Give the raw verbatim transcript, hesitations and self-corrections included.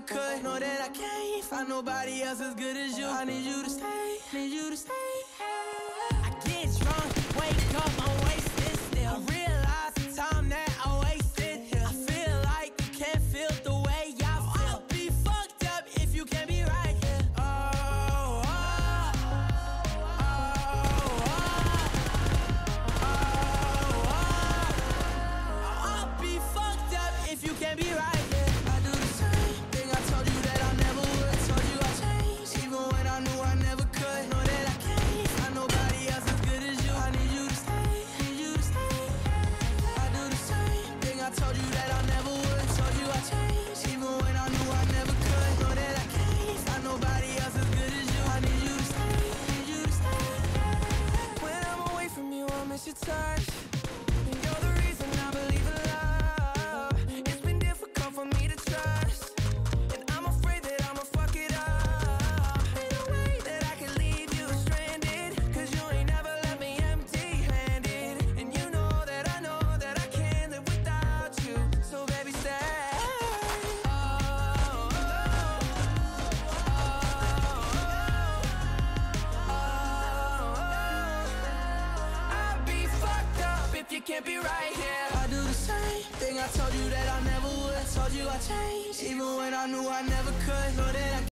could. Know that I can't find nobody else as good as you. I need you to stay, need you to stay. I get drunk, wake up, I'm wasted still. I realize the time that I wasted here. I feel like you can't feel the way I feel. I'll be fucked up if you can't be right here. Oh, oh, oh, oh, oh, oh. I'll be fucked up if you can't be right here. I do the same thing I told you that I never would. I told you I changed, even when I knew I never could. Know that I can't find nobody else as good as you. I need you to stay, need you to stay. I do the same thing I told you that I never would. I told you I changed, even when I knew I never could. Know that I can't find nobody else as good as you. I need you to stay, need you to stay. When I'm away from you, I miss your touch. And you're the reason I believe in love. It's been difficult for me to trust, and I'm afraid that I'ma fuck it up. Ain't no way that I can leave you stranded, cause you ain't never left me empty-handed. And you know that I know that I can't live without you. So baby, stay. Oh, oh, oh, oh, oh. I'll be fucked up if you can't be right here. I do the same thing I told you that I never would. I told you I changed, even when I knew I never could. Know that I